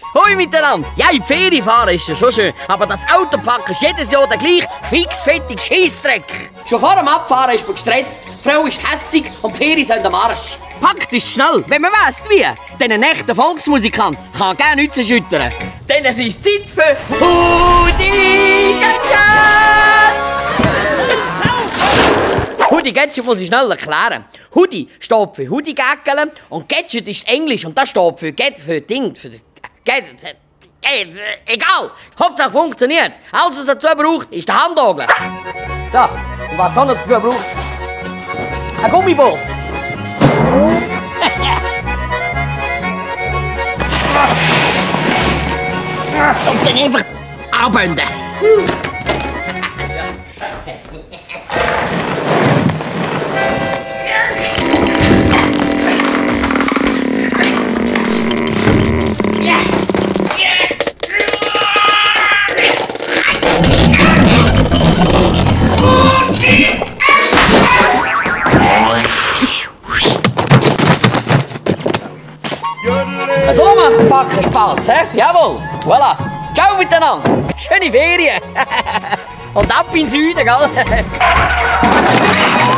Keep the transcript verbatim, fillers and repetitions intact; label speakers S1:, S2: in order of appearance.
S1: Hoi miteinander! Ja, in die Ferien fahren ist ja schon schön, aber das Autopacken ist jedes Jahr der gleich fix fettig Scheissdreck. Schon vor dem Abfahren ist man gestresst, die Frau ist hässig und die Ferien sind am Arsch. Packt ist schnell, wenn man weiss wie. Denn ein echter Volksmusikant kann gerne nichts erschüttern. Denn es ist Zeit für Hoodie-Gadget! Hoodie-Gadget muss ich schnell erklären. Hoodie steht für Hoodie-Gäckele und Gadget ist Englisch und das steht für Get, für Ding, für Gadget. Egal, Hauptsache funktioniert. Alles, was dazu braucht, ist der Handhagel. So, und was auch noch dafür braucht? Ein Gummiboot. Und dann einfach anbinden. So macht Backen Spaß, hä? Jawohl, voilà. Ciao miteinander. Schöne Ferien. Und ab in den Süden, gell?